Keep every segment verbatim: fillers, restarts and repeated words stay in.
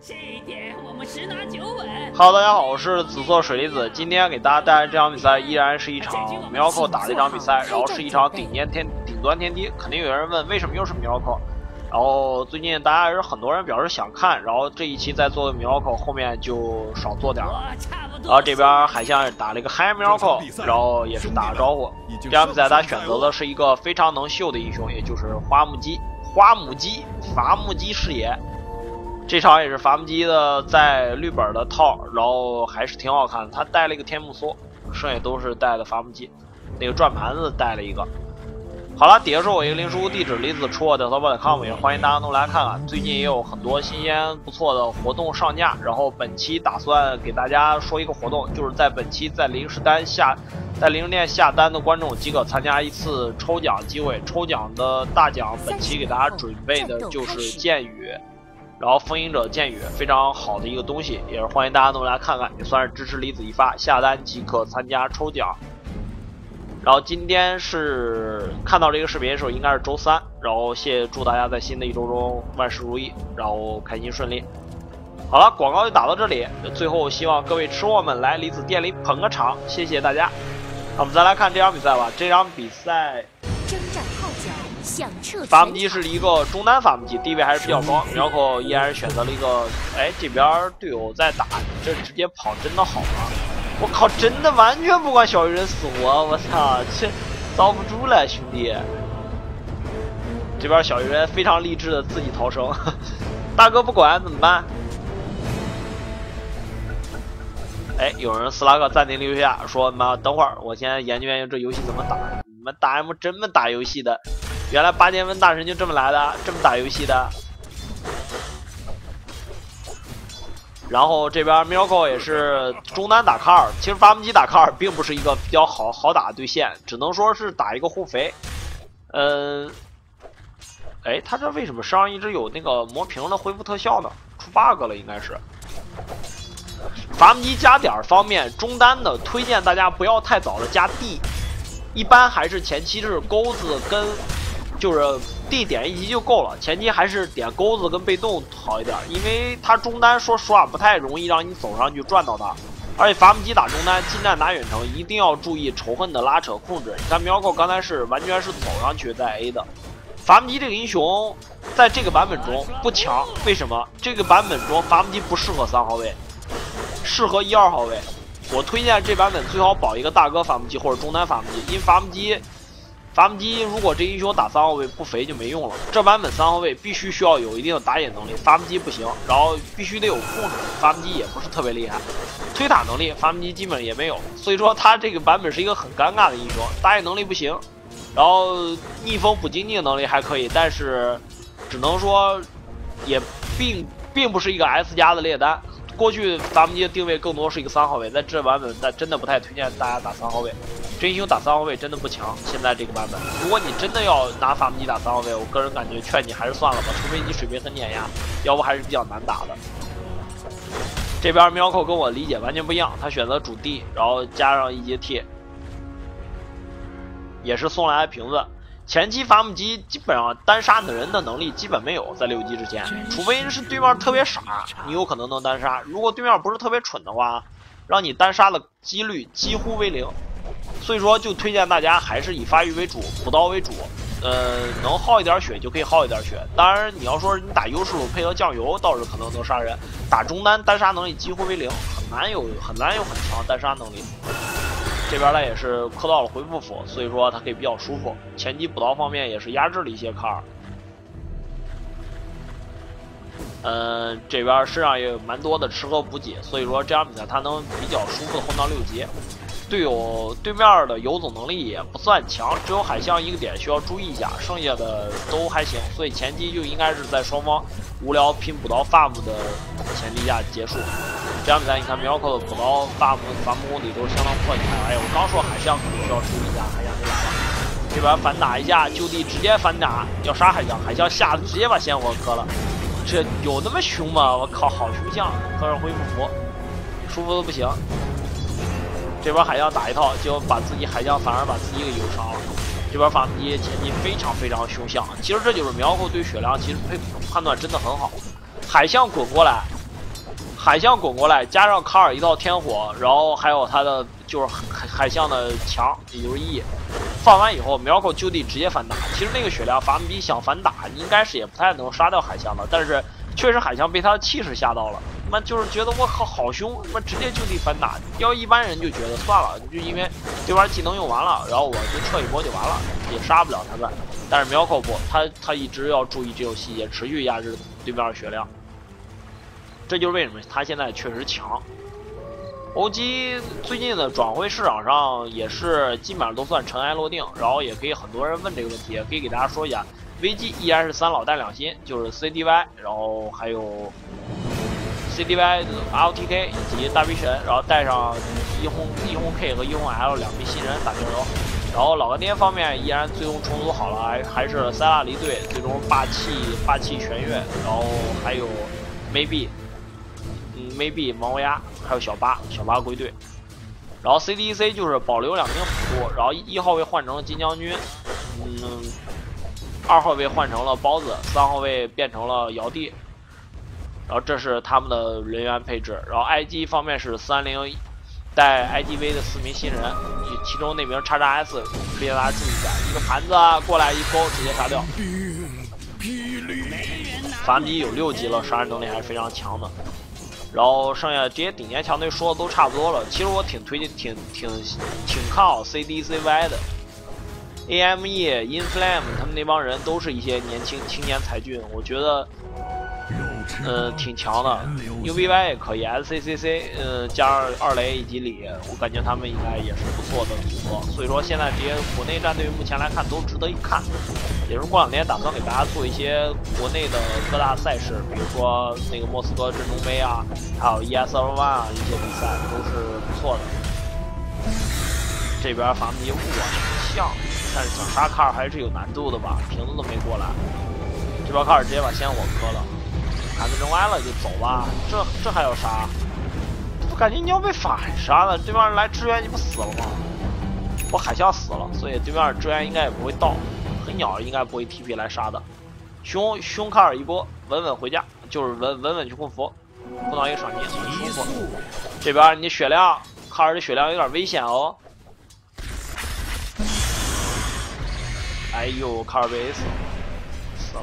这一点我们十拿九稳。 Hello， 大家好，我是紫色水离子。今天给大家带来这场比赛，依然是一场 Miracle 打的一场比赛，然后是一场顶尖天顶端天梯。肯定有人问，为什么又是 Miracle？ 然后最近大家也是很多人表示想看，然后这一期再做个 Miracle， 后面就少做点了。然后这边海象打了一个 High Miracle， 然后也是打个招呼。这场比赛他选择的是一个非常能秀的英雄，也就是花木鸡。花木鸡，伐木鸡视野。这场也是伐木机的在绿本的套，然后还是挺好看的。他带了一个天幕梭，剩下都是带的伐木机。那个转盘子带了一个。好了，底下是我一个零食屋地址，离子出我的淘宝点 com， 也欢迎大家都来看看。最近也有很多新鲜不错的活动上架，然后本期打算给大家说一个活动，就是在本期在零食单下，在零食店下单的观众即可参加一次抽奖机会。抽奖的大奖，本期给大家准备的就是剑雨。然后封印者剑雨非常好的一个东西，也是欢迎大家都来看看，也算是支持离子一发，下单即可参加抽奖。然后今天是看到这个视频的时候应该是周三，然后谢谢祝大家在新的一周中万事如意，然后开心顺利。好了，广告就打到这里，最后希望各位吃货们来离子店里捧个场，谢谢大家。那我们再来看这场比赛吧，这场比赛征战号角。 伐木机是一个中单伐木机，地位还是比较高。Miracle依然选择了一个，哎，这边队友在打，这直接跑真的好吗？我靠，真的完全不管小鱼人死活，我操，这遭不住了，兄弟！这边小鱼人非常励志的自己逃生，大哥不管怎么办？哎，有人斯拉克暂停留下，说妈，等会儿，我先研究研究这游戏怎么打。你们打 M 这么打游戏的？原来八千分大神就这么来的，这么打游戏的。然后这边 Miracle 也是中单打卡尔，其实伐木机打卡尔并不是一个比较好好打的对线，只能说是打一个护肥。嗯，哎，他这为什么身上一直有那个磨平的恢复特效呢？出 bug 了应该是。伐木机加点方面，中单的推荐大家不要太早的加 D， 一般还是前期是钩子跟。就是地点一级就够了，前期还是点钩子跟被动好一点，因为它中单说实话不太容易让你走上去赚到它，而且伐木机打中单，近战打远程一定要注意仇恨的拉扯控制。你看Miracle刚才是完全是走上去再 A 的，伐木机这个英雄在这个版本中不强，为什么？这个版本中伐木机不适合三号位，适合一二号位。我推荐这版本最好保一个大哥伐木机或者中单伐木机，因为伐木机。伐木机如果这英雄打三号位不肥就没用了，这版本三号位必须需要有一定的打野能力，伐木机不行，然后必须得有控制，伐木机也不是特别厉害，推塔能力伐木机基本也没有，所以说他这个版本是一个很尴尬的英雄，打野能力不行，然后逆风补经济能力还可以，但是只能说也并并不是一个 S 加的劣单。过去伐木机的定位更多是一个三号位，在这版本但真的不太推荐大家打三号位。这英雄打三号位真的不强，现在这个版本，如果你真的要拿伐木机打三号位，我个人感觉劝你还是算了吧，除非你水平很碾压，要不还是比较难打的。这边 Miracle 跟我理解完全不一样，他选择主 D， 然后加上一阶 T， 也是送来的瓶子。前期伐木机基本上单杀的人的能力基本没有，在六级之前，除非是对面特别傻，你有可能能单杀。如果对面不是特别蠢的话，让你单杀的几率几乎为零。所以说，就推荐大家还是以发育为主，补刀为主。呃，能耗一点血就可以耗一点血。当然，你要说你打优势路配合酱油，倒是可能能杀人。打中单单杀能力几乎为零，很难有很难有很强单杀能力。这边呢也是磕到了回复符，所以说它可以比较舒服。前期补刀方面也是压制了一些卡尔。嗯、呃，这边身上也有蛮多的吃喝补给，所以说这场比赛他能比较舒服的混到六级。队友对面的游走能力也不算强，只有海象一个点需要注意一下，剩下的都还行，所以前期就应该是在双方无聊拼补刀 farm 的前提下结束。这场比赛你看 Miracle 的补刀 farm 伐木功底都是相当不错，你看，哎呀，我刚说海象可能需要注意一下，海象就来了，这边反打一下，就地直接反打，要杀海象，海象吓得直接把仙火磕了，这有那么凶吗？我靠，好凶相，磕上恢复符，舒服的不行。这边海象打一套，结果把自己海象反而把自己给游伤了。这边伐木机前期非常非常凶相，其实这就是Miracle对血量其实配判断真的很好。海象滚过来， 海象滚过来，加上卡尔一道天火，然后还有他的就是海海象的墙，也就是 E， 放完以后 ，Miracle 就地直接反打。其实那个血量法姆比想反打，应该是也不太能杀掉海象的，但是确实海象被他的气势吓到了。 他妈就是觉得我靠好凶，他妈直接就地反打。要一般人就觉得算了，就因为对方技能用完了，然后我就撤一波就完了，也杀不了他们。但是苗口不，他他一直要注意这种细节，持续压制对面的血量。这就是为什么他现在确实强。欧基最近的转会市场上也是基本上都算尘埃落定，然后也可以很多人问这个问题，也可以给大家说一下 ，V G 依然是三老带两新，就是 C D Y， 然后还有。 C D Y、L T K 以及大 V 神，然后带上一红一红 K 和一红 L 两名新人打平流。然后老干爹方面依然最终重组好了，还还是塞拉离队，最终霸气霸气全月，然后还有 Maybe， 嗯 Maybe 王维亚，还有小八小八归队。然后 C D C 就是保留两名辅助，然后一号位换成了金将军，嗯，二号位换成了包子，三号位变成了尧帝。 然后这是他们的人员配置，然后 I G 方面是三零带 I G V 的四名新人，其中那名叉叉 S 可以让大家注意一下，一个盘子过来一勾直接杀掉。法姆基有六级了，杀人能力还是非常强的。然后剩下这些顶尖强队说的都差不多了，其实我挺推荐、挺挺挺看好 C D C Y 的 ，A M E、Inflame 他们那帮人都是一些年轻青年才俊，我觉得。 呃，挺强的 ，U B Y 也可以 ，S C C C， 呃，加上二雷以及李，我感觉他们应该也是不错的组合。所以说，现在这些国内战队目前来看都值得一看。也是过两天打算给大家做一些国内的各大赛事，比如说那个莫斯科镇中杯啊，还有 E S L 一啊一些比赛都是不错的。这边法姆基我挺像，但是想杀卡尔还是有难度的吧，瓶子都没过来。这边卡尔直接把仙火磕了。 盘子扔歪了就走吧，这这还要杀？我感觉你要被反杀了，对面来支援你不死了吗？我海象死了，所以对面支援应该也不会到，黑鸟应该不会 T P 来杀的。凶凶卡尔一波，稳稳回家，就是稳稳稳去控服，碰到一个闪电很舒服。这边你血量，卡尔的血量有点危险哦。哎呦，卡尔被 A 死了，死了。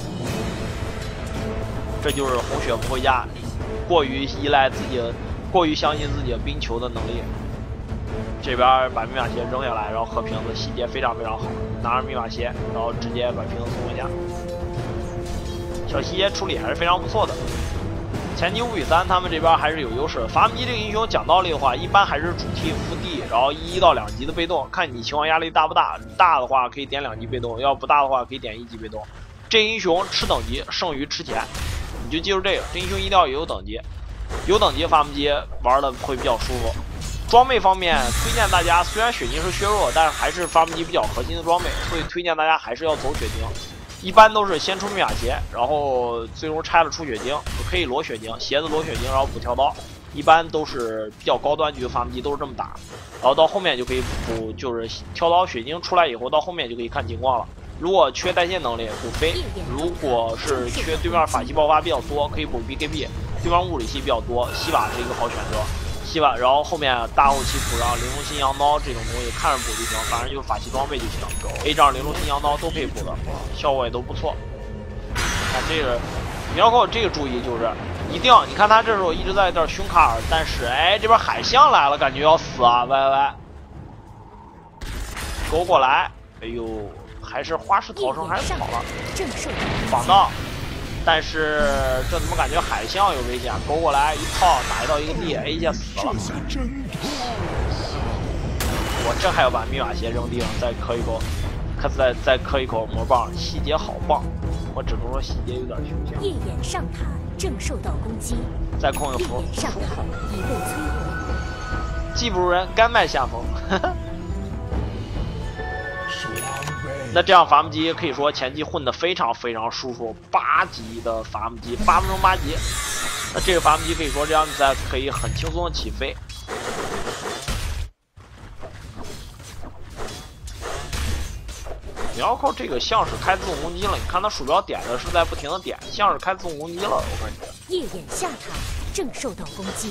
这就是红血不回家，过于依赖自己，过于相信自己的冰球的能力。这边把密码鞋扔下来，然后喝瓶子，细节非常非常好，拿着密码鞋，然后直接把瓶子送回家。小细节处理还是非常不错的。前期五比三，他们这边还是有优势。法姆基这个英雄讲道理的话，一般还是主 T 副 D， 然后一到两级的被动，看你情况压力大不大。大的话可以点两级被动，要不大的话可以点一级被动。这英雄吃等级胜于吃钱。 你就记住这个，这英雄一定要有等级，有等级法姆基玩的会比较舒服。装备方面，推荐大家虽然血晶是削弱，但是还是法姆基比较核心的装备，所以推荐大家还是要走血晶。一般都是先出密码鞋，然后最终拆了出血晶，可以裸血晶，鞋子裸血晶，然后补跳刀。一般都是比较高端局的法姆基都是这么打，然后到后面就可以补，就是跳刀血晶出来以后，到后面就可以看情况了。 如果缺带线能力，补飞；如果是缺对面法系爆发比较多，可以补 B K B。对方物理系比较多，西瓦是一个好选择。西瓦，然后后面大后期补上玲珑心羊刀这种东西，看着补就行，反正就是法系装备就行。A 杖、玲珑心羊刀都可以补的，效果也都不错。看这个，你要给我这个注意就是，一定你看他这时候一直在这儿凶卡尔，但是哎这边海象来了，感觉要死啊！喂喂喂，勾过来，哎呦！ 还是花式逃生还是跑了，绑到，但是这怎么感觉海象有危险？勾过来一套打一到一个地 ，A 一下死了。我这还要把密码鞋扔地上，再磕一口，看再再磕一口魔棒，细节好棒，我只能说细节有点凶险。 夜眼上塔正受到攻击， 再控一个符， 上塔已被摧毁。 技不如人，甘拜下风。那这样法姆基可以说前期混得非常非常舒服，八级的法姆基，八分钟八级，那这个法姆基可以说这样比赛可以很轻松的起飞。你要靠这个像是开自动攻击了，你看他鼠标点的是在不停的点，像是开自动攻击了，我感觉。 夜眼下塔正受到攻击。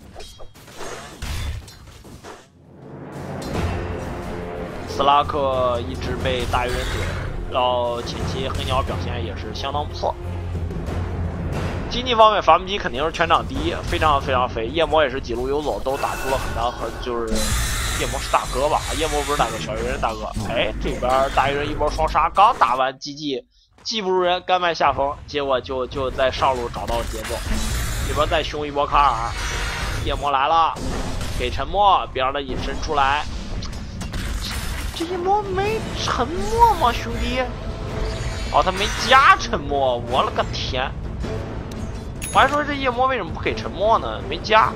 斯拉克一直被大鱼人怼，然后前期黑鸟表现也是相当不错。经济方面，伐木机肯定是全场第一，非常非常肥。夜魔也是几路游走，都打出了很大很就是夜魔是大哥吧？夜魔不是大哥，小鱼人大哥。哎，这边大鱼人一波双杀，刚打完 G G， 技不如人，甘拜下风，结果就就在上路找到了节奏。这边再凶一波卡尔，夜魔来了，给沉默，别让他隐身出来。这夜魔没沉默吗，兄弟？哦，他没加沉默，我了个天！我还说这夜魔为什么不给沉默呢？没加。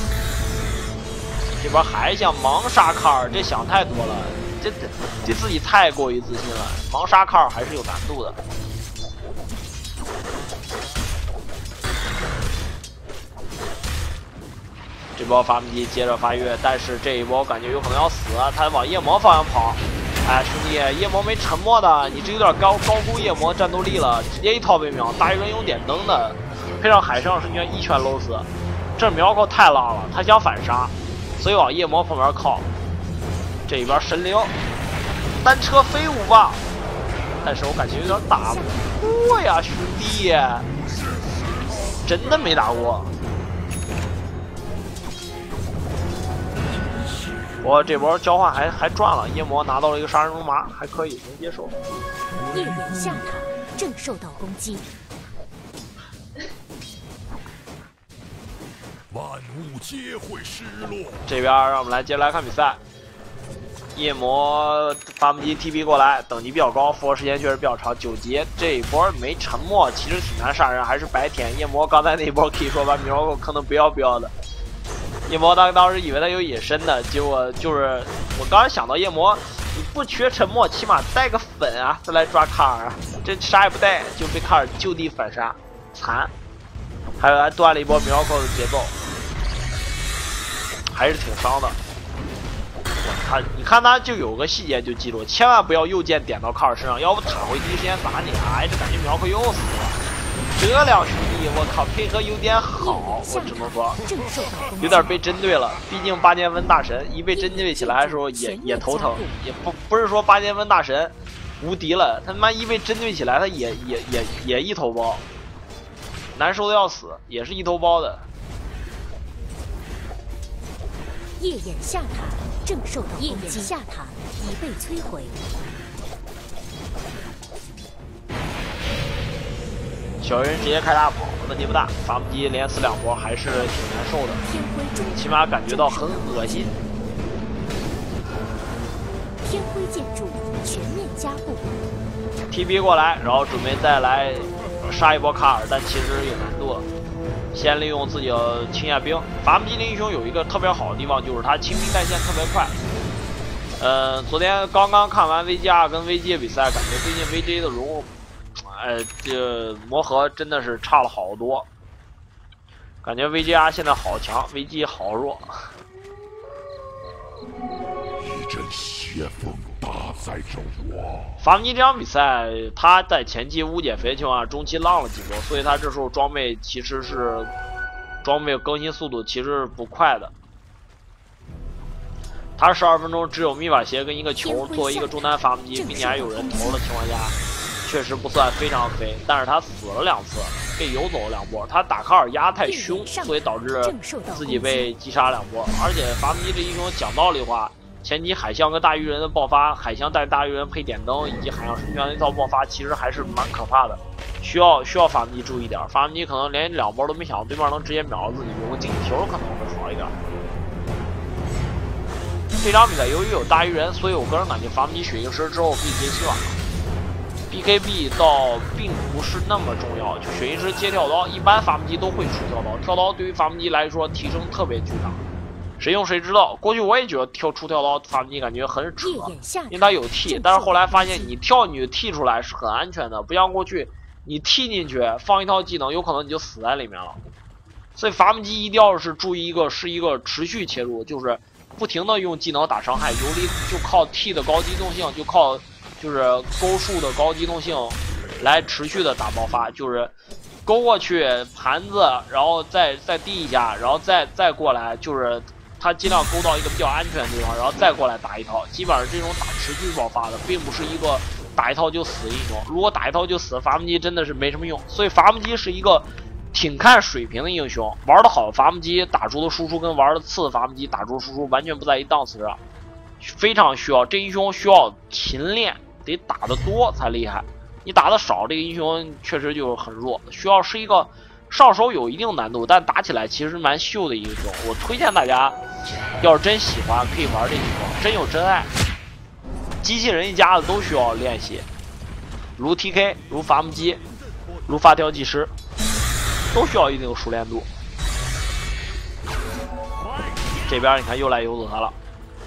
这边还想盲杀卡尔，这想太多了，这这这自己太过于自信了。盲杀卡尔还是有难度的。这波伐木机接着发育，但是这一波我感觉有可能要死，他往夜魔方向跑。哎，兄弟，夜魔没沉默的，你这有点高高估夜魔战斗力了，直接一套被秒。大鱼人有点灯的，配上海上神拳一拳搂死，这苗口太浪了，他想反杀，所以往夜魔旁边靠。这边神灵单车飞舞吧，但是我感觉有点打不过呀，兄弟，真的没打过。我这波交换还还赚了，夜魔拿到了一个杀人龙麻，还可以，能接受。 夜眼下塔正受到攻击。 万物皆会失落。 这边让我们来接着来看比赛。夜魔伐木机 T P 过来，等级比较高，复活时间确实比较长，九级。这一波没沉默，其实挺难杀人，还是白填。夜魔刚才那一波可以说把米老狗坑的不要不要的。夜魔当当时以为他有隐身的，结果就是我刚才想到夜魔，你不缺沉默，起码带个粉啊，再来抓卡尔啊，这啥也不带就被卡尔就地反杀，惨。还有还断了一波 Miracle 的节奏，还是挺伤的。他你看他就有个细节就记住，千万不要右键点到卡尔身上，要不塔会第一时间打你。哎，这感觉 Miracle 又死了。这两兄弟，我靠，配合有点好，我只能说有点被针对了。毕竟八剑温大神一被针对起来的时候也也头疼，也不不是说八剑温大神无敌了，他妈一被针对起来他也也也也一头包，难受的要死，也是一头包的。 夜眼下塔正受到攻击，夜眼下塔已被摧毁。 小人直接开大跑，问题不大。伐木机连死两波还是挺难受的，起码感觉到很恶心。 天辉建筑全面加固 ，T P 过来，然后准备再来杀一波卡尔，但其实有难度了。先利用自己的青叶兵。伐木机英雄有一个特别好的地方，就是他清兵在线特别快。呃，昨天刚刚看完 V G R 跟 V G 的比赛，感觉最近 V G 的融入。哎，这魔盒真的是差了好多，感觉 V G R 现在好强 ，V G 好弱。 一阵邪风打在着我。 伐木机这场比赛，他在前期无减肥的情况下，中期浪了几波，所以他这时候装备其实是装备更新速度其实是不快的。他十二分钟只有密码鞋跟一个球，作为一个中单伐木机，并且还有人投的情况下。确实不算非常肥，但是他死了两次，被游走了两波。他打卡尔压太凶，所以导致自己被击杀两波。而且伐木机这英雄讲道理的话，前期海象跟大鱼人的爆发，海象带大鱼人配点灯，以及海象神拳的一套爆发，其实还是蛮可怕的，需要需要伐木机注意点。伐木机可能连两波都没想到对面能直接秒了自己，有个竞技球可能会好一点。这场比赛由于有大鱼人，所以我个人感觉伐木机血晶石之后可以接希望。B K B 倒并不是那么重要，就血晶石接跳刀，一般伐木机都会出跳刀，跳刀对于伐木机来说提升特别巨大。谁用谁知道，过去我也觉得跳出跳刀伐木机感觉很扯，因为它有 T， 但是后来发现你跳你 T 出来是很安全的，不像过去你 T 进去放一套技能，有可能你就死在里面了。所以伐木机一定要是注意一个是一个持续切入，就是不停的用技能打伤害，游离就靠 T 的高机动性，就靠。就是勾数的高机动性来持续的打爆发，就是勾过去盘子，然后再再滴一下，然后再再过来，就是他尽量勾到一个比较安全的地方，然后再过来打一套。基本上这种打持续爆发的，并不是一个打一套就死的英雄。如果打一套就死，伐木机真的是没什么用。所以伐木机是一个挺看水平的英雄，玩的好伐木机打出的输出跟玩的次的伐木机打出输出完全不在一档次上，非常需要这英雄需要勤练，得打得多才厉害。你打的少，这个英雄确实就很弱，需要是一个上手有一定难度，但打起来其实蛮秀的英雄。我推荐大家，要是真喜欢，可以玩这英雄，真有真爱。机器人一家子都需要练习，如 T K， 如伐木机，如发条技师。都需要一定熟练度。这边你看又来游子河了，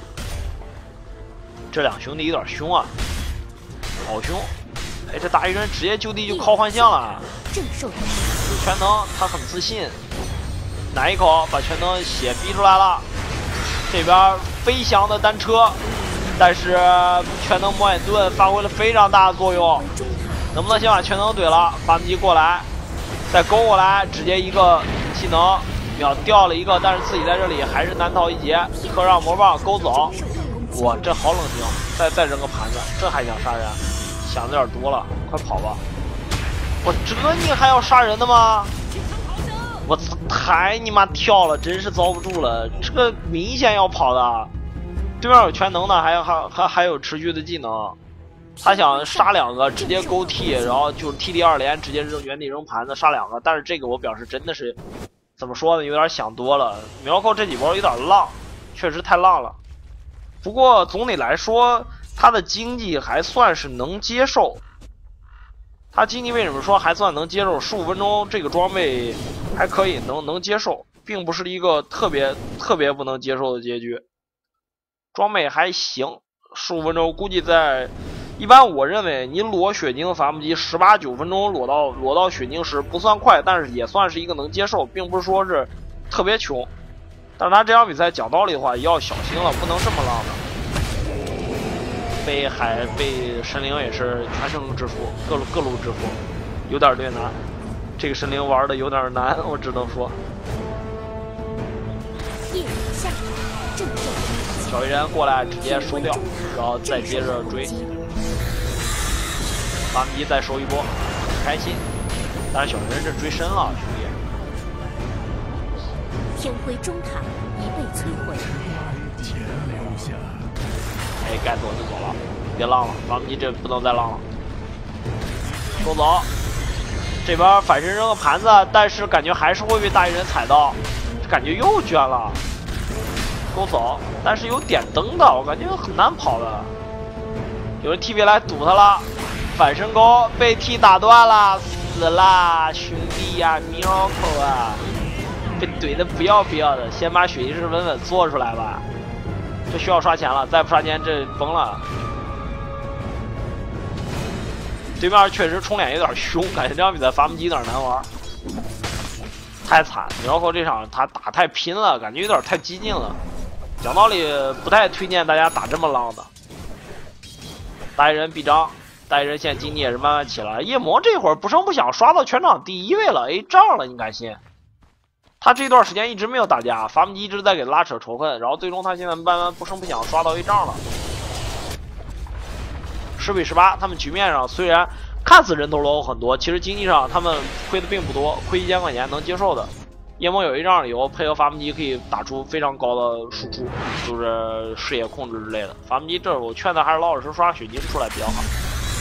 这两兄弟有点凶啊，好凶！哎，这大鱼人直接就地就靠幻象了，全能他很自信，奶一口把全能血逼出来了。这边飞翔的单车，但是全能魔眼盾发挥了非常大的作用，能不能先把全能怼了？伐木机过来。再勾过来，直接一个技能秒掉了一个，但是自己在这里还是难逃一劫。特让魔棒勾走，哇，这好冷静！再再扔个盘子，这还想杀人？想的有点多了，快跑吧！我这你还要杀人的吗？我操，太你妈跳了，真是遭不住了！这个明显要跑的，对面有全能的，还有还还还有持续的技能。他想杀两个，直接勾 T， 然后就是 T D 二连，直接扔原地扔盘子杀两个。但是这个我表示真的是怎么说呢，有点想多了。苗扣这几波有点浪，确实太浪了。不过总体来说，他的经济还算是能接受。他经济为什么说还算能接受？十五分钟这个装备还可以，能能接受，并不是一个特别特别不能接受的结局。装备还行，十五分钟估计在。一般我认为你裸血晶伐木机十八九分钟裸到裸到血晶石不算快，但是也算是一个能接受，并不是说是特别穷。但是他这场比赛讲道理的话也要小心了，不能这么浪的。被海被神灵也是全程制服，各路各路制服，有点略难。这个神灵玩的有点难，我只能说。小鱼人过来直接收掉，然后再接着追。伐木机再收一波，很开心。但是小鱼人这追深了，兄弟。 天辉中塔已被摧毁。 哎，该走就走了，别浪了，伐木机这不能再浪了。收走。这边反身扔个盘子，但是感觉还是会被大鱼人踩到，感觉又捐了。勾走，但是有点灯的，我感觉很难跑的。有人 T P 来堵他了，反身勾被 T 打断了，死啦，兄弟呀 ，Miracle 啊，被怼的不要不要的。先把血仪式稳稳做出来吧，这需要刷钱了，再不刷钱这崩了。对面确实冲脸有点凶，感觉这场比赛伐木机有点难玩，太惨。Miracle 这场他打太拼了，感觉有点太激进了。讲道理，不太推荐大家打这么浪的。大鱼人臂章，大鱼人现在经济也是慢慢起来。夜魔这会儿不声不响刷到全场第一位了 ，A 仗了，你敢信？他这段时间一直没有打架，伐木机一直在给拉扯仇恨，然后最终他现在慢慢不声不响刷到 A 仗了。十比十八，他们局面上虽然看似人头落后很多，其实经济上他们亏的并不多，亏一千块钱能接受的。夜魔有一仗以后，配合伐木机可以打出非常高的输出，就是视野控制之类的。伐木机这我劝他还是老老实实刷血晶出来比较好。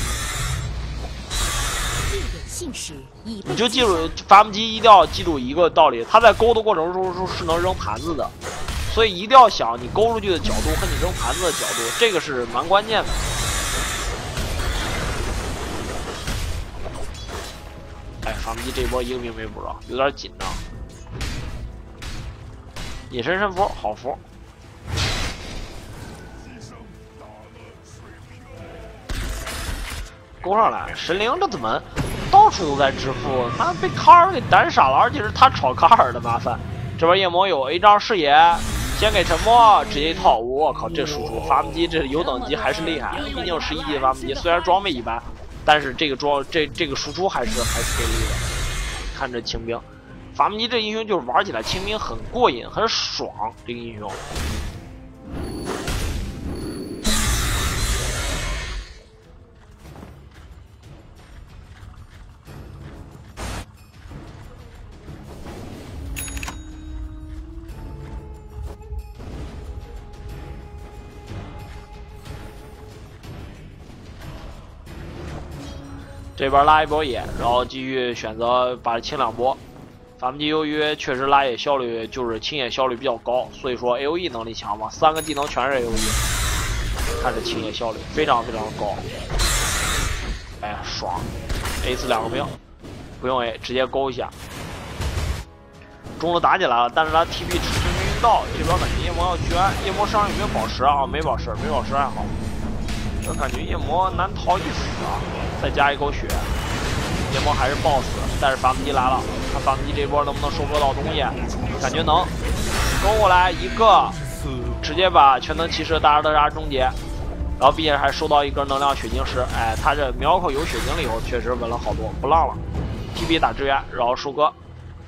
你就记住，伐木机一定要记住一个道理，他在勾的过程中是能扔盘子的，所以一定要想你勾出去的角度和你扔盘子的角度，这个是蛮关键的。哎，伐木机这一波一个兵没补着，有点紧张。隐身神符，好符。勾上来，神灵这怎么到处都在致富？他被卡尔给单杀了，而且是他炒卡尔的麻烦。这边夜魔有 A 仗视野，先给沉默，直接一套。我靠，这输出伐木机这有等级还是厉害，毕竟是一级伐木机，虽然装备一般，但是这个装这这个输出还是还是给力的。 看这清兵，伐木机这英雄就是玩起来清兵很过瘾，很爽。这个英雄。这边拉一波野，然后继续选择把清两波。伐木机由于确实拉野效率就是清野效率比较高，所以说 A O E 能力强嘛，三个技能全是 A O E， 看这清野效率非常非常高。哎呀，爽 ！A 死两个兵，不用 A， 直接勾一下。中路打起来了，但是他 T P 迟迟没运到，这边感觉夜魔要捐，夜魔身上有没有宝石啊？没宝石，没宝石还好。我感觉夜魔难逃一死啊！再加一口血，夜魔还是爆死。但是伐木机来了，看伐木机这波能不能收割到东西，感觉能。勾过来一个，直接把全能骑士大杀特杀终结，然后并且还收到一根能量血晶石。哎，他这苗口有血晶了以后，确实稳了好多，不浪了。T P 打支援，然后收割。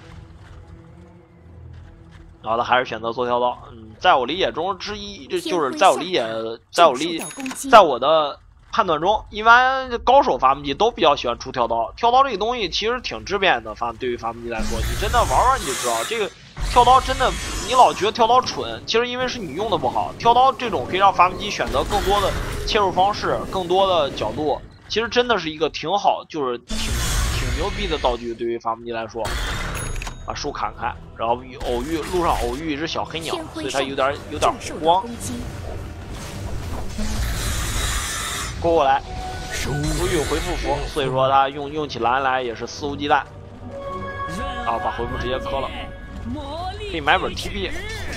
然后他还是选择做跳刀，嗯，在我理解中之一，这就是在我理解，在我理，在我的判断中，一般高手伐木机都比较喜欢出跳刀。跳刀这个东西其实挺致命的，反对于伐木机来说，你真的玩玩你就知道，这个跳刀真的，你老觉得跳刀蠢，其实因为是你用的不好。跳刀这种可以让伐木机选择更多的切入方式，更多的角度，其实真的是一个挺好，就是挺挺牛逼的道具，对于伐木机来说。把树砍开，然后偶遇路上偶遇一只小黑鸟，所以它有点有点光。勾过来，由于有回复符，所以说它用用起蓝来也是肆无忌惮。啊，把回复直接磕了，可以买本 T P。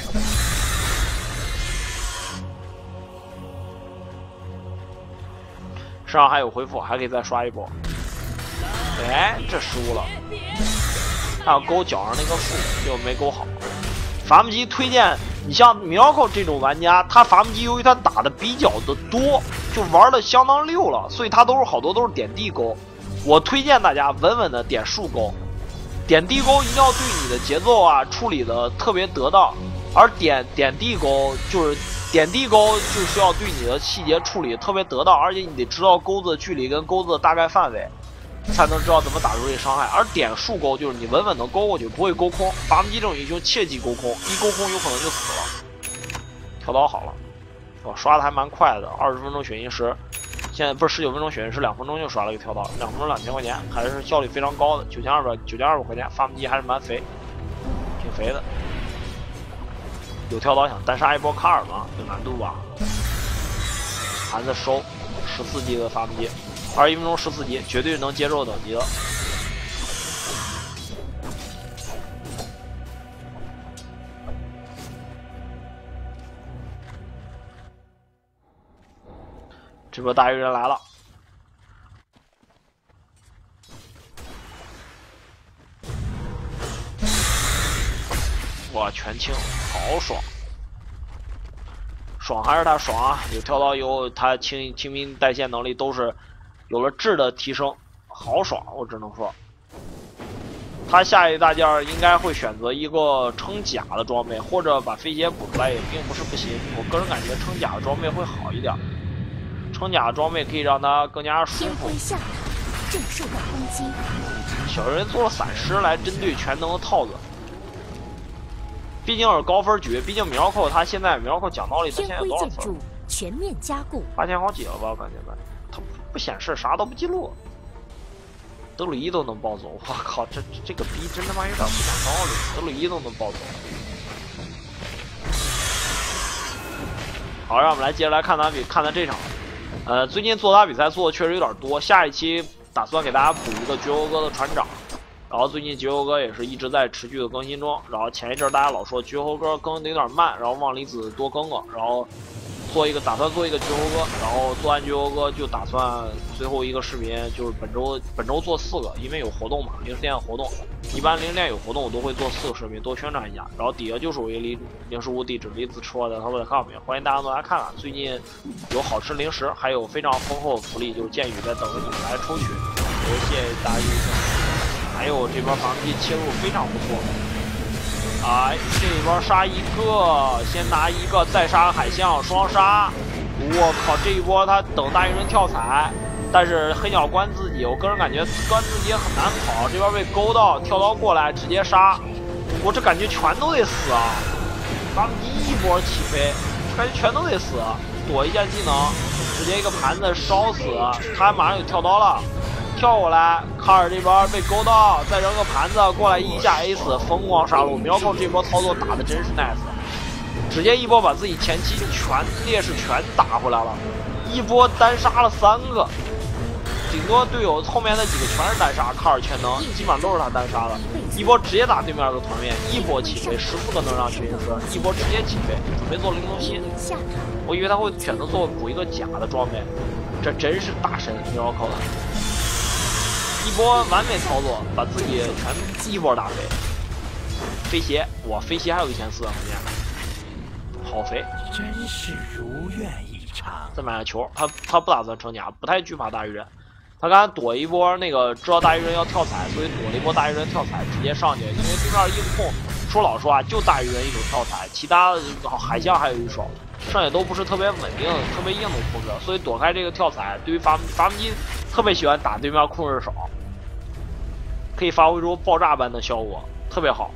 身上还有回复，还可以再刷一波。哎，这失误了。他要勾脚上那个树，就没勾好。伐木机推荐你像 Miracle 这种玩家，他伐木机由于他打的比较的多，就玩的相当溜了，所以他都是好多都是点地勾。我推荐大家稳稳的点树勾，点地勾一定要对你的节奏啊处理的特别得当，而点点地勾就是点地勾就需要对你的细节处理特别得当，而且你得知道钩子的距离跟钩子的大概范围。才能知道怎么打出这伤害，而点树钩就是你稳稳的勾过去，不会勾空。伐木机这种英雄切忌勾空，一勾空有可能就死了。跳刀好了，我刷的还蛮快的，二十分钟血晶石，现在不是十九分钟血晶石，两分钟就刷了一个跳刀，两分钟两千块钱，还是效率非常高的，九千二百九千二百块钱，伐木机还是蛮肥，挺肥的。有跳刀想单杀一波卡尔吗？有难度吧？盘子收十四级的伐木机。二十一分钟十四级，绝对能接受等级的。这波大鱼人来了，哇，全清，好爽！爽还是他爽啊！有跳刀以后，他清清兵带线能力都是。有了质的提升，好爽！我只能说，他下一大件应该会选择一个撑甲的装备，或者把飞鞋补出来也并不是不行。我个人感觉撑甲的装备会好一点，撑甲的装备可以让他更加舒服。 正受到攻击。 小人做了闪失来针对全能的套子，毕竟是高分局，毕竟Miracle他现在Miracle讲道理，他现在有多少分？ 全面加固， 八千好几了吧？我感觉吧。他不显示，啥都不记录，德鲁伊都能暴走，我靠，这这个逼真他妈有点不讲道理，德鲁伊都能暴走。好，让我们来接着来看咱比看咱这场，呃，最近做打比赛做的确实有点多，下一期打算给大家补一个绝活哥的船长，然后最近绝活哥也是一直在持续的更新中，然后前一阵大家老说绝活哥更的有点慢，然后望离子多更了，然后。做一个打算做一个绝活哥，然后做完绝活哥就打算最后一个视频就是本周本周做四个，因为有活动嘛，零食店活动，一般零食店有活动我都会做四个视频，多宣传一下。然后底下就属于零零食屋地址，离子吃货的他们的看面，欢迎大家都来看看。最近有好吃零食，还有非常丰厚的福利，就是剑宇在等着你们来抽取。谢谢大家，还哎呦，这边防击切入非常不错。哎，这边杀一个，先拿一个，再杀海象，双杀。我靠，这一波他等大鱼人跳踩，但是黑鸟关自己，我个人感觉关自己也很难跑。这边被勾到，跳刀过来直接杀，我这感觉全都得死啊！他们一波起飞，感觉全都得死。躲一下技能，直接一个盘子烧死，他马上有跳刀了。跳过来，卡尔这边被勾到，再扔个盘子过来，一下 A 死，疯狂杀戮。苗口这波操作打的真是 nice， 直接一波把自己前期全劣势全打回来了，一波单杀了三个，顶多队友后面那几个全是单杀，卡尔全能，基本上都是他单杀的，一波直接打对面的团面，一波起飞，十四个能让血银丝，一波直接起飞，准备做玲珑心。我以为他会选择做补一个假的装备，这真是大神苗口了。一波完美操作，把自己全一波打飞。飞鞋，哇，飞鞋还有一千四，好肥， 真是如愿以偿。 再买个球，他他不打算成甲，不太惧怕大鱼人。他刚才躲一波那个，知道大鱼人要跳踩，所以躲了一波大鱼人跳踩，直接上去。因为对面硬控，说老实话，就大鱼人一手跳踩，其他海象还有一手，剩下都不是特别稳定、特别硬的控制，所以躲开这个跳踩，对于伐木伐木机特别喜欢打对面控制手，可以发挥出爆炸般的效果，特别好。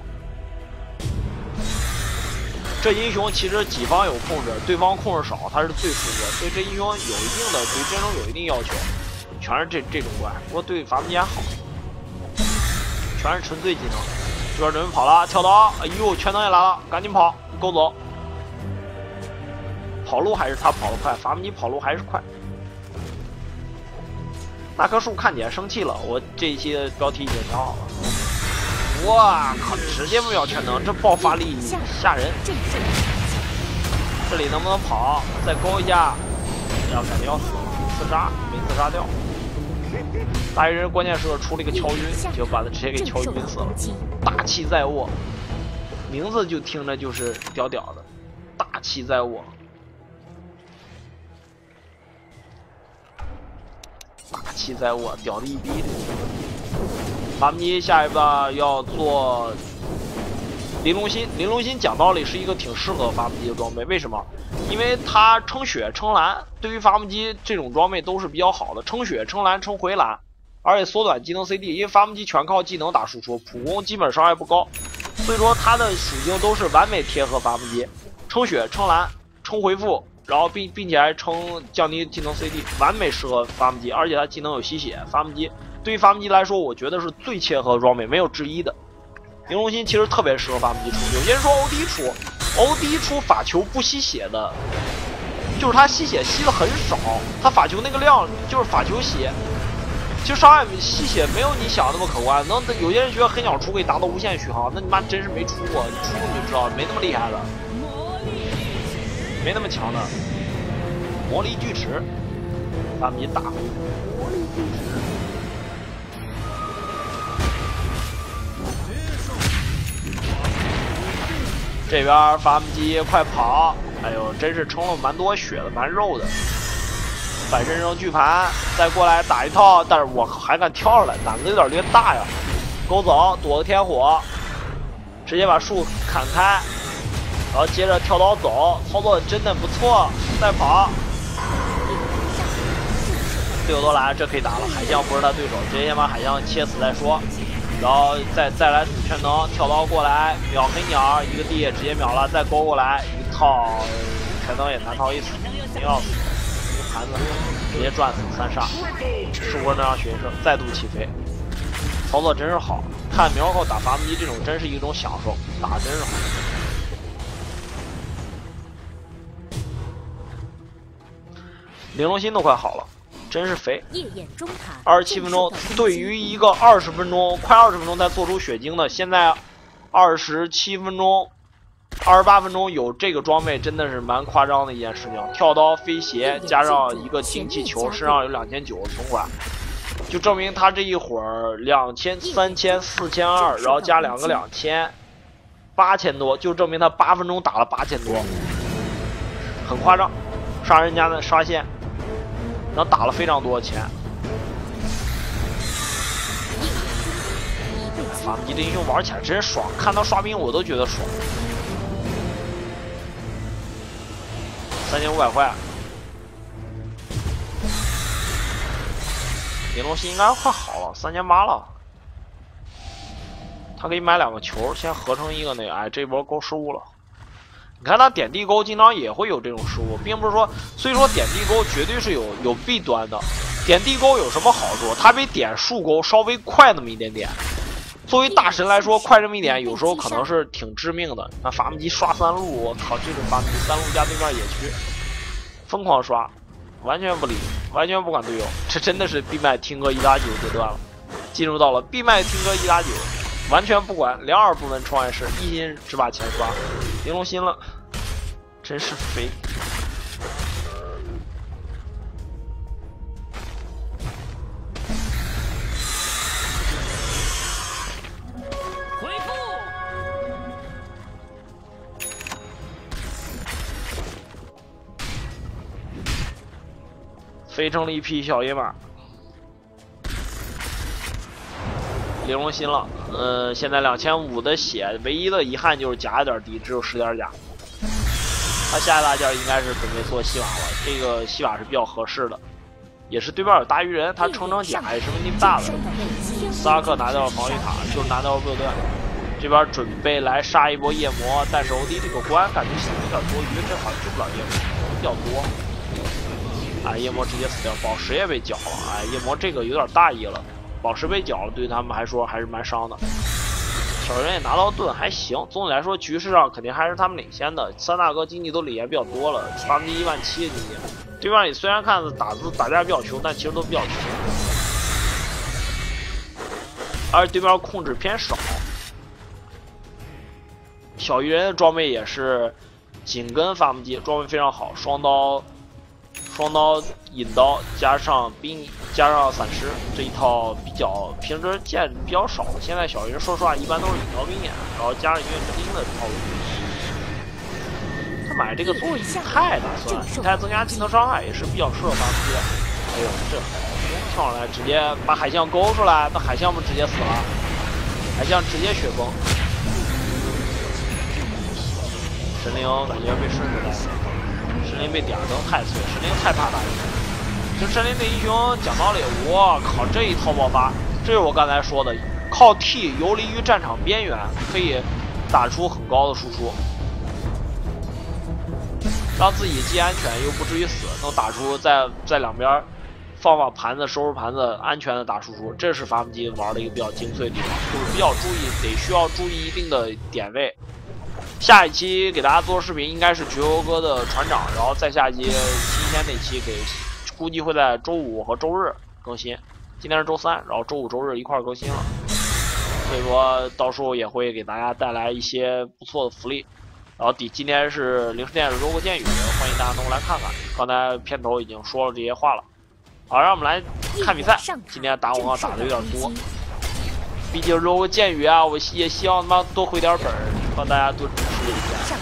这英雄其实己方有控制，对方控制少，他是最负责，所以这英雄有一定的对阵容有一定要求，全是这这种怪。不过对伐木机还好，全是纯粹技能。这边准备跑了，跳刀，哎呦，全能也来了，赶紧跑，勾走。跑路还是他跑得快，伐木机跑路还是快。那棵树看起来生气了，我这一期的标题已经想好了。哇靠！直接秒全能，这爆发力吓人。这里能不能跑？再勾一下，要感觉要死，刺杀没刺杀掉。大鱼人关键时刻出了一个敲晕，就把他直接给敲晕死了。大气在握，名字就听着就是屌屌的，大气在握。大气在握，屌的一逼。伐木机下一把要做玲珑心，玲珑心讲道理是一个挺适合伐木机的装备，为什么？因为它撑血撑蓝，对于伐木机这种装备都是比较好的，撑血撑蓝撑回蓝，而且缩短技能 C D， 因为伐木机全靠技能打输出，普攻基本伤害不高，所以说它的属性都是完美贴合伐木机，撑血撑蓝撑回复。然后并并且还撑降低技能 C D， 完美适合伐木机，而且它技能有吸血。伐木机对于伐木机来说，我觉得是最切合的装备，没有之一的。玲珑心其实特别适合伐木机出，有些人说 O D 出 ，O D 出法球不吸血的，就是它吸血吸的很少，它法球那个量就是法球血，其实伤害吸血没有你想那么可观。能有些人觉得黑鸟出可以达到无限续航，那你妈真是没出过，你出你就知道没那么厉害的。没那么强的魔力锯齿，咱们一打回魔力锯齿。这边伐木机快跑！哎呦，真是撑了蛮多血的，蛮肉的。反身扔巨盘，再过来打一套，但是我还敢跳上来，胆子有点略大呀。勾走，躲个天火，直接把树砍开。然后接着跳刀走，操作真的不错。再跑，队友都来，这可以打了。海象不是他对手，直接先把海象切死再说。然后再再来全能，跳刀过来秒黑鸟，一个地直接秒了，再勾过来一套全能也难逃一死，肯定要死。一个盘子直接转死三杀，是不是能让血银生再度起飞？操作真是好，看苗口打伐木机这种真是一种享受，打得真是好。玲珑心都快好了，真是肥。二十七分钟，对于一个二十分钟快二十分钟才做出血晶的，现在二十七分钟、二十八分钟有这个装备，真的是蛮夸张的一件事情。跳刀、飞鞋加上一个氢气球，身上有两千九的存款，就证明他这一会儿两千、三千、四千二，然后加两个两千，八千多，就证明他八分钟打了八千多，很夸张。杀人家的刷线。能打了非常多的钱， 伐木机的英雄玩起来真爽，看到刷兵我都觉得爽。三千五百块，顶龙心应该快好了，三千八了。他可以买两个球，先合成一个那个，哎，这波够失误了。你看他点地钩经常也会有这种失误，并不是说，所以说点地钩绝对是有有弊端的。点地钩有什么好处？它比点竖钩稍微快那么一点点。作为大神来说，快这么一点，有时候可能是挺致命的。那伐木机刷三路，我靠，这种伐木机三路加对面野区，疯狂刷，完全不理，完全不管队友，这真的是闭麦听歌一打九阶段了，进入到了闭麦听歌一打九。完全不管，两耳不闻窗外事，一心只把钱刷，玲珑心了，真是肥。 回复。 飞成了一匹小野马。玲珑心了，呃，现在两千五的血，唯一的遗憾就是甲有点低，只有十点甲。他下一大件应该是准备做西瓦了，这个西瓦是比较合适的，也是对面有大鱼人，他撑成甲也是问题不大的。斯拉克拿掉了防御塔，就是拿掉了盾盾，这边准备来杀一波夜魔，但是 O D 这个关感觉显得有点多余，这好像救不了夜魔，比较多。哎，夜魔直接死掉，宝石也被缴了，哎，夜魔这个有点大意了。宝石被缴了，对他们来说还是蛮伤的。小人也拿到盾，还行。总体来说，局势上肯定还是他们领先的。三大哥经济都领先比较多了，伐木机一万七的经济。对面也虽然看打字打架比较穷，但其实都比较穷。而且对面控制偏少。小鱼人的装备也是紧跟伐木机，装备非常好，双刀。双刀引刀加上兵加上散尸这一套比较平时见比较少，现在小鱼说实话一般都是引刀兵眼，然后加上音乐之钉的套路。他买这个座椅太打算，你看增加技能伤害也是比较适合伐木机的。哎呦，这跳上来直接把海象勾出来，那海象不直接死了？海象直接雪崩，神灵感觉被顺出来了。神灵被点灯太脆，神灵太怕打人。就神灵那英雄讲道理，我靠，这一套爆发，这是我刚才说的，靠 T 游离于战场边缘，可以打出很高的输出，让自己既安全又不至于死，能打出在在两边放放盘子、收拾盘子，安全的打输出。这是伐木机玩的一个比较精粹的地方，就是比较注意，得需要注意一定的点位。下一期给大家做视频应该是绝游哥的船长，然后再下一期七天那期给估计会在周五和周日更新。今天是周三，然后周五周日一块更新了，所以说到时候也会给大家带来一些不错的福利。然后底今天是零食店如果剑雨，欢迎大家能够来看看。刚才片头已经说了这些话了。好，让我们来看比赛。今天打广告打的有点多，毕竟如果剑雨啊，我也希望他妈多回点本儿。帮大家多支持一下。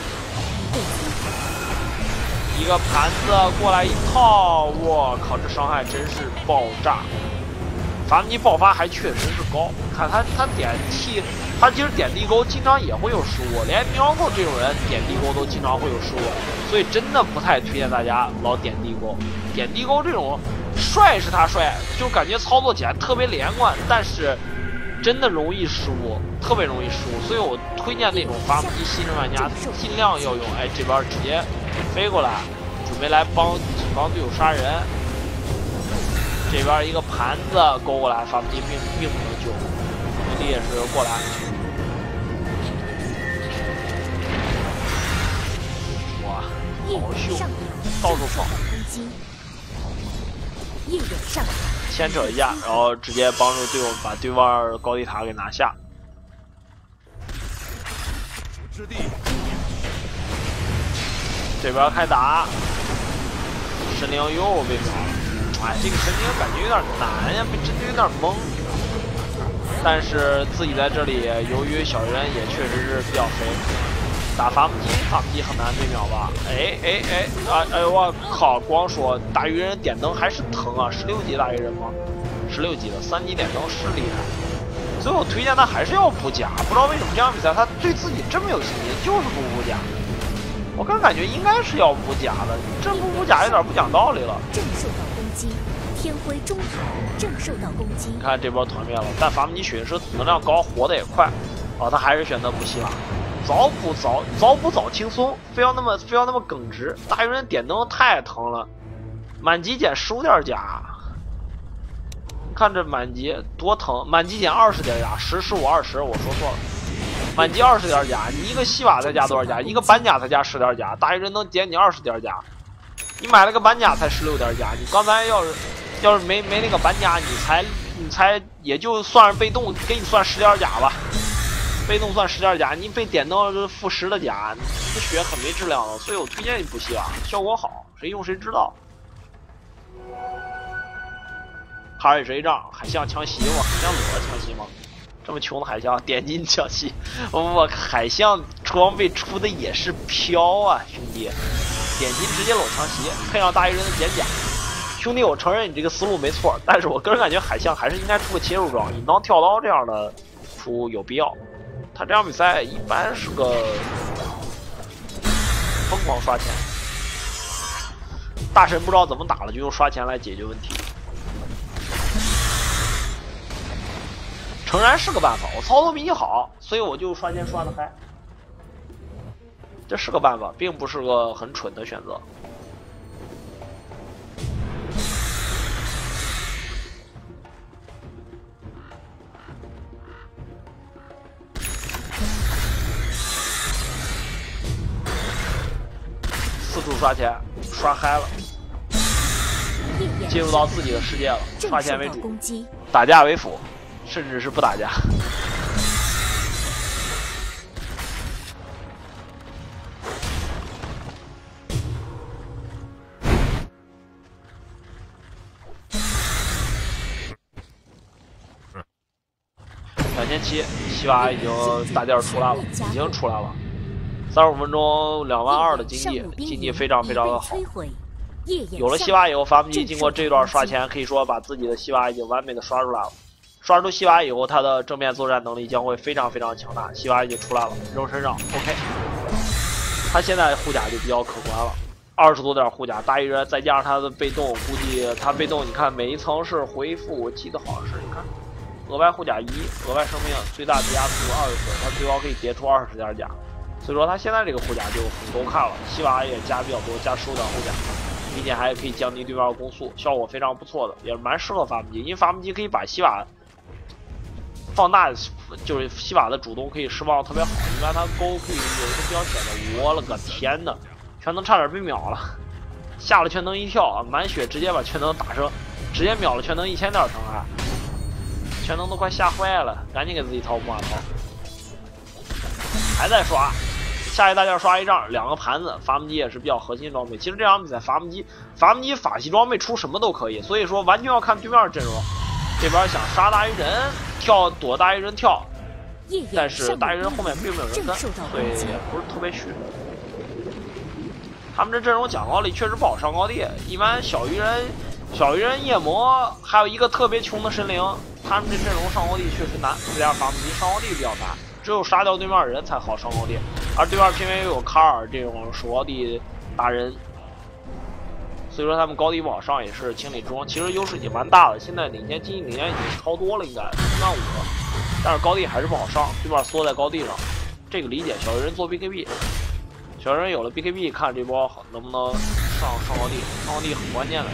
一个盘子过来一套，我靠，这伤害真是爆炸！伐木机爆发还确实是高，看他他点 T， 他其实点地钩经常也会有失误，连喵狗这种人点地钩都经常会有失误，所以真的不太推荐大家老点地钩。点地钩这种帅是他帅，就感觉操作起来特别连贯，但是。真的容易失误，特别容易失误，所以我推荐那种伐木机新人玩家尽量要用。哎，这边直接飞过来，准备来帮帮队友杀人。这边一个盘子勾过来，伐木机并并不能救，兄弟也是过来。哇，好秀，到处跑。 夜眼上塔。 牵扯一下，然后直接帮助队友把对面高地塔给拿下。这边开打，神灵又被秒了。哎，这个神灵感觉有点难呀，被针对有点懵。但是自己在这里，由于小人也确实是比较肥，打伐木机，伐木机很难被秒吧？哎哎哎啊哎我靠！光说大鱼人点灯还是疼啊！十六级大鱼人吗？十六级的三级点灯是厉害， 所以我推荐他还是要补甲。不知道为什么这场比赛他对自己这么有信心，就是不补甲。我个人感觉应该是要补甲的，这不补甲有点不讲道理了。 正受到攻击，天辉中塔正受到攻击。 你看这波团灭了，但伐木机血石能量高，活的也快。哦，他还是选择补希瓦。早补早早补早轻松，非要那么非要那么耿直。大鱼人点灯太疼了，满级减十五点甲。看这满级多疼，满级减二十点甲，十十五二十，我说错了。满级二十点甲，你一个希瓦才加多少甲？一个板甲才加十点甲，大鱼人能减你二十点甲。你买了个板甲才十六点甲，你刚才要是要是没没那个板甲，你才你才也就算是被动，给你算十点甲吧。被动算十点甲，你被点到是负十的甲，你的血很没质量的，所以我推荐你补希瓦，效果好，谁用谁知道。卡尔也是一仗，海象强袭吗？海象怎么强袭吗？这么穷的海象点金强袭，我海象装备出的也是飘啊，兄弟！点金直接搂强袭，配上大鱼人的减甲。兄弟，我承认你这个思路没错，但是我个人感觉海象还是应该出个切入装，引刀跳刀这样的出有必要。他这场比赛一般是个疯狂刷钱，大神不知道怎么打了，就用刷钱来解决问题。诚然是个办法，我操作比你好，所以我就刷钱刷的嗨。这是个办法，并不是个很蠢的选择。四处刷钱，刷嗨了，进入到自己的世界了，刷钱为主，打架为辅。甚至是不打架。两千七，希瓦已经大件出来了，已经出来了。三十五分钟，两万二的经济，经济非常非常的好。有了希瓦以后，伐木机经过这段刷钱，可以说把自己的希瓦已经完美的刷出来了。刷出希瓦以后，他的正面作战能力将会非常非常强大。希瓦已经出来了，扔身上 ，OK。他现在护甲就比较可观了，二十多点护甲，大鱼人再加上他的被动，估计他被动，你看每一层是回复，我记得好像是，你看，额外护甲一，额外生命，最大叠加速度二十，他最高可以叠出二十点甲，所以说他现在这个护甲就很够看了。希瓦也加比较多，加十五点护甲。并且还可以降低对面的攻速，效果非常不错的，也是蛮适合伐木机，因为伐木机可以把希瓦放大，就是希瓦的主动可以释放的特别好，你看他钩可以有一个比较小的，我了个天呐，全能差点被秒了，下了全能一跳啊，满血直接把全能打成，直接秒了全能一千点伤害，全能都快吓坏了，赶紧给自己掏木马掏，还在刷。下一大件刷一仗，两个盘子，伐木机也是比较核心装备。其实这场比赛伐木机，伐木机法系装备出什么都可以，所以说完全要看对面阵容。这边想杀大鱼人，跳躲大鱼人跳，但是大鱼人后面并没有人跟，所以也不是特别虚。他们这阵容讲道理确实不好上高地，一般小鱼人、小鱼人夜魔，还有一个特别穷的神灵，他们这阵容上高地确实难，再加上伐木机上高地比较难。只有杀掉对面人才好上高地，而对面偏偏又有卡尔这种守高地达人，所以说他们高地不好上也是情理之中。其实优势已经蛮大的，现在领先经济领先已经超多了，应该一万五，但是高地还是不好上，对面缩在高地上，这个理解。小人做 B K B， 小人有了 B K B， 看这波能不能上上高地，上高地很关键的。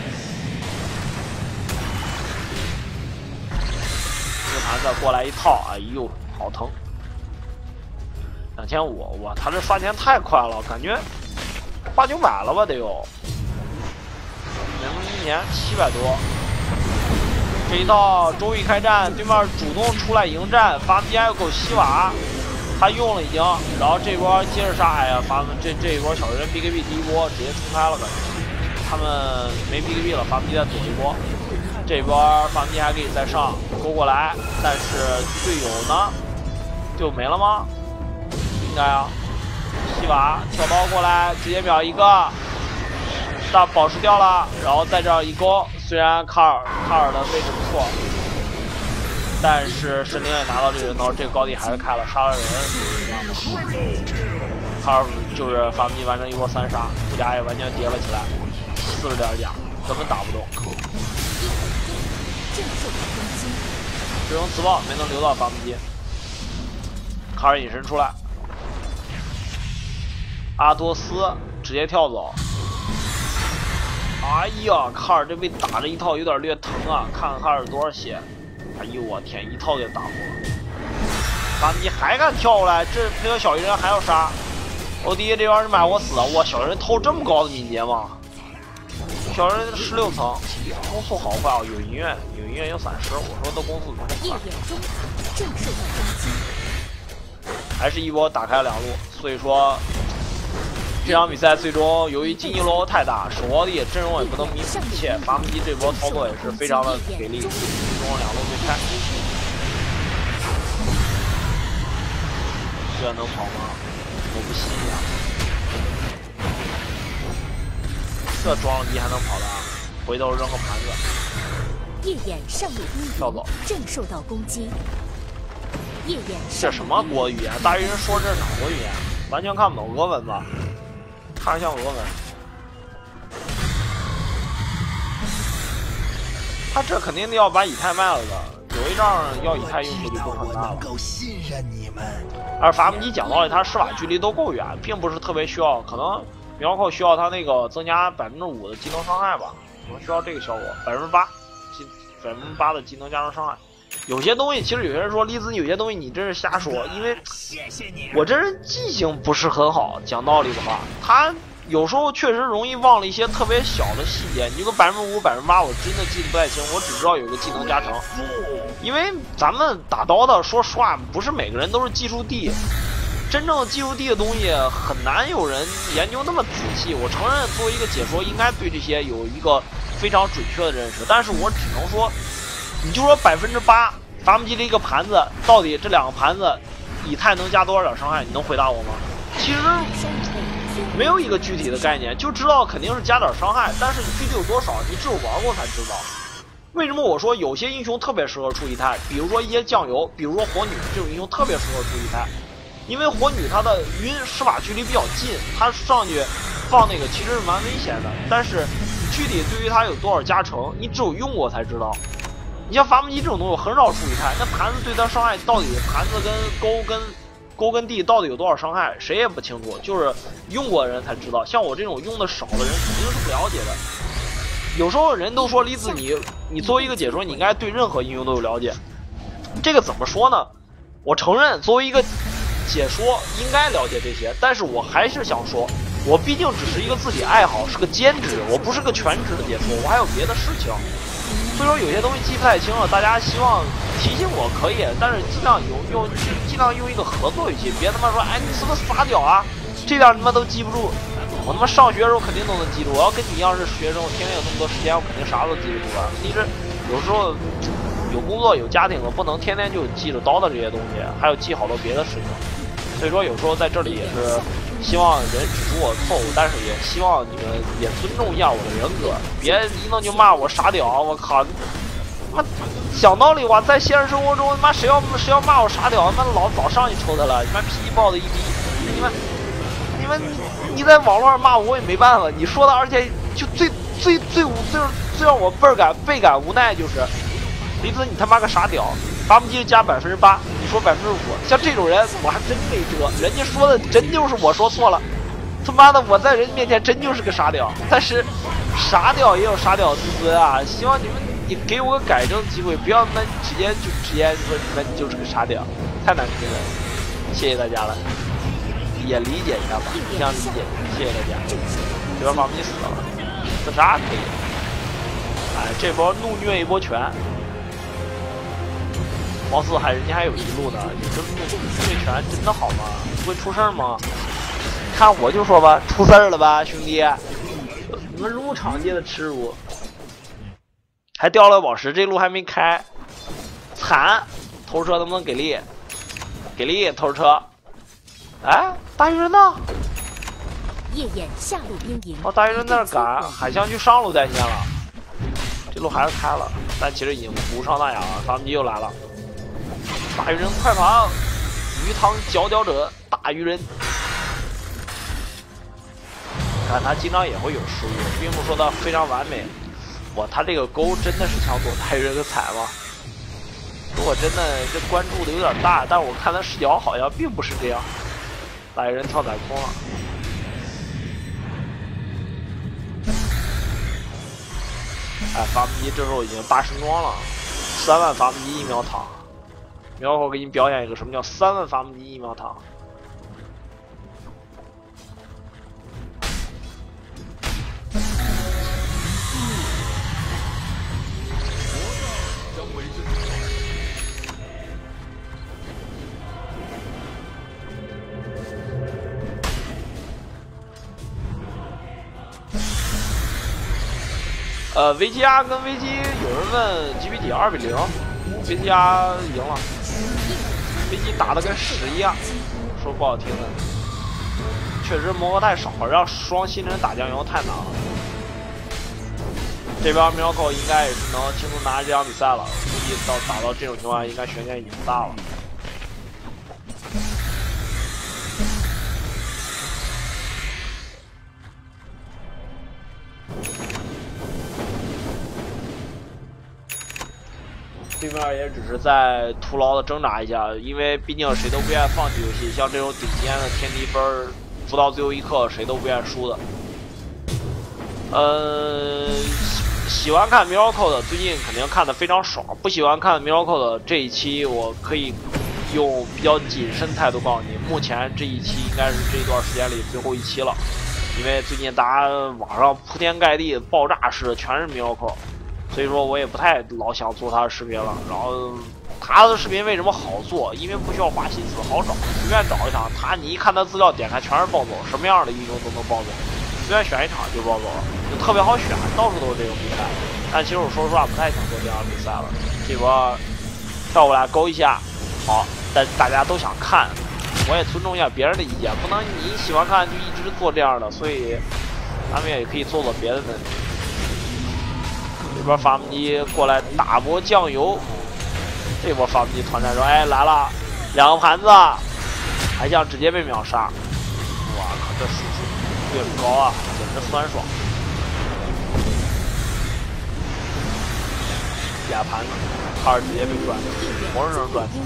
这个盘子过来一套，哎呦，好疼！两千五，哇，他这刷钱太快了，感觉八九百了吧得有，零一年七百多。这一套周一开战，对面主动出来迎战，伐木机还有口希瓦，他用了已经，然后这波接着杀，哎呀，伐木这这一波小人 B K B 第一波直接冲开了，感觉他们没 B K B 了，伐木机再躲一波，这波伐木机还可以再上勾过来，但是队友呢就没了吗？应该啊，希瓦跳刀过来，直接秒一个，大宝石掉了，然后在这儿一勾，虽然卡尔卡尔的位置不错， 但是神灵也拿到这个人头，这个高地还是开了，杀了人。卡尔就是法姆基完成一波三杀，布甲也完全叠了起来，四十点甲根本打不动。这种自爆没能留到法姆基，卡尔隐身出来，阿多斯直接跳走。哎呀，卡尔这被打着一套有点略疼啊！看看卡尔多少血。哎呦我天，一套给打过了。法姆基还敢跳过来，这那个小鱼人还要杀。欧迪这边是买我死了，哇，小人偷这么高的敏捷吗？小人十六层，攻速好快啊！有音乐，有音乐有闪失，我说的攻速怎么快？还是一波打开两路，所以说这场比赛最终由于经济落后太大，守高地阵容也不能弥补一切，法姆基这波操作也是非常的给力，最终两路对开。这能跑吗？我不信呀！这装了机还能跑的？回头扔个盘子。 夜眼上路兵营正受到攻击。夜眼这什么国语言？大鱼人说这是哪国语言？完全看不懂俄文吧？看着像俄文。他这肯定要把以太卖了的，有一仗要以太用处就不很大了。而法姆基讲道理，他施法距离都够远，并不是特别需要，可能苗寇需要他那个增加百分之五的技能伤害吧，可能需要这个效果，百分之八，技百分之八的技能加上伤害。有些东西其实有些人说栗子，有些东西你真是瞎说，因为我这人记性不是很好，讲道理的话，他有时候确实容易忘了一些特别小的细节。你这个百分之五、百分之八，我真的记得不太清，我只知道有个技能加成。因为咱们打刀的，说实话，不是每个人都是技术帝，真正技术帝的东西很难有人研究那么仔细。我承认，作为一个解说，应该对这些有一个非常准确的认识，但是我只能说，你就说百分之八，法姆基的一个盘子，到底这两个盘子以太能加多少点伤害？你能回答我吗？其实没有一个具体的概念，就知道肯定是加点伤害，但是你具体有多少，你只有玩过才知道。为什么我说有些英雄特别适合出一太？比如说一些酱油，比如说火女这种英雄特别适合出一太，因为火女她的晕施法距离比较近，她上去放那个其实是蛮危险的，但是具体对于她有多少加成，你只有用过才知道。你像伐木机这种东西，我很少出一太，那盘子对它伤害到底盘子跟钩跟钩跟地到底有多少伤害，谁也不清楚，就是用过的人才知道。像我这种用的少的人肯定是不了解的。有时候人都说李子，你你作为一个解说，你应该对任何英雄都有了解。这个怎么说呢？我承认作为一个解说应该了解这些，但是我还是想说，我毕竟只是一个自己爱好，是个兼职，我不是个全职的解说，我还有别的事情。所以说有些东西记不太清了，大家希望提醒我可以，但是尽量用用尽量用一个合作语气，别他妈说哎你是不是傻屌啊，这点你妈都记不住。我他妈上学的时候肯定都能记住，我要跟你一样是学生，我天天有那么多时间，我肯定啥都记不住了。其实有时候有工作有家庭了，不能天天就记着叨叨这些东西，还有记好多别的事情。所以说有时候在这里也是希望人指出我错误，但是也希望你们也尊重一下我的人格，别一弄就骂我傻屌，我靠！妈讲道理，我在现实生活中，他妈谁要谁要骂我傻屌，他妈老早上去抽他了，你妈脾气暴的一逼，你们你们你在网络上骂我，我也没办法，你说的，而且就最最最无最最让我倍儿感倍感无奈就是，李子你他妈个傻屌，伐木机加百分之八。说百分之五，像这种人我还真没辙，人家说的真就是我说错了，他妈的我在人面前真就是个傻屌，但是傻屌也有傻屌自尊啊，希望你们也给我个改正机会，不要那直接就直接说你们就是个傻屌，太难听了，谢谢大家了，也理解一下吧，互相理解，谢谢大家。这边把我们死了，自杀可以，哎，这波怒虐一波全。貌似还人家还有一路呢，你这这拳真的好吗？不会出事吗？看我就说吧，出事了吧，兄弟！你们入场界的耻辱，还掉了宝石，这路还没开，惨！偷车能不能给力？给力！偷车！哎，大鱼人呢？ 夜眼下路兵营。 哦，大鱼人在那赶，海象去上路在线了，这路还是开了，但其实已经无伤大雅了。伐木机又来了。 大鱼人快跑！鱼塘佼佼者，大鱼人。看他经常也会有失误，并不说他非常完美。哇，他这个钩真的是想躲大鱼人的踩吗？如果真的这关注的有点大，但我看他视角好像并不是这样。大鱼人跳踩空了。哎，伐木机这时候已经八升装了，三万伐木机一秒躺。苗口给你表演一个什么叫三万伐木机一秒躺。呃，维基亚跟维基，有人问几比几？二比零，维基亚赢了。维基打的跟屎一样，说不好听的，确实磨合太少，让双新人打酱油太难了。这边苗口应该也是能轻松拿这场比赛了，估计到打到这种情况，应该悬念已经不大了。对面也只是在徒劳的挣扎一下，因为毕竟谁都不愿意放弃游戏，像这种顶尖的天梯分，不到最后一刻谁都不愿意输的。呃，喜欢看 Miracle 的最近肯定看的非常爽，不喜欢看 Miracle 的这一期，我可以用比较谨慎态度告诉你，目前这一期应该是这一段时间里最后一期了，因为最近大家网上铺天盖地爆炸式的全是 Miracle。所以说我也不太老想做他的视频了。然后他的视频为什么好做？因为不需要花心思，好找，随便找一场。他你一看他资料，点开全是暴走，什么样的英雄都能暴走，随便选一场就暴走了，就特别好选，到处都是这种比赛。但其实我说实话，不太想做这样的比赛了。这波跳过来勾一下，好，但大家都想看，我也尊重一下别人的意见，不能你喜欢看就一直做这样的，所以咱们也可以做做别的问题。这边伐木机过来大波酱油，这波伐木机团战说：“哎，来了，两个盘子，还想直接被秒杀！哇靠，这输出越高啊，简直酸爽！俩盘子，卡尔直接被转，活生生转死。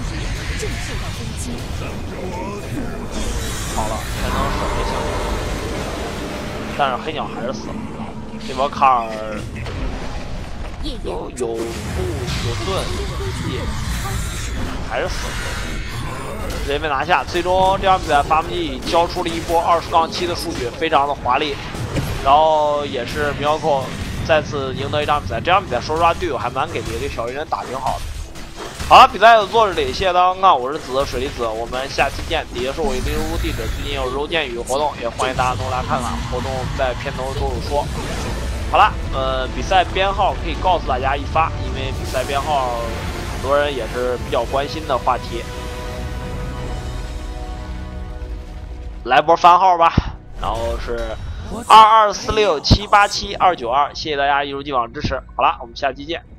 好了，才能省这小鸟，但是黑鸟还是死了。这波卡尔。”有有步有盾也还是死了，直接被拿下。最终这场比赛伐木机交出了一波二十杠七的数据，非常的华丽。然后也是苗口再次赢得一场比赛。这场比赛说实话队友还蛮给力，这小鱼人打挺好的。好了，比赛就做这里，谢谢大家观看，我是子水梨子，我们下期见。底下是我一个入屋地址，最近有柔剑雨活动，也欢迎大家都来看看，活动在片头都有说。好了，呃，比赛编号可以告诉大家一发，因为比赛编号很多人也是比较关心的话题。来波番号吧，然后是二二四六七八七二九二，谢谢大家一如既往支持。好了，我们下期见。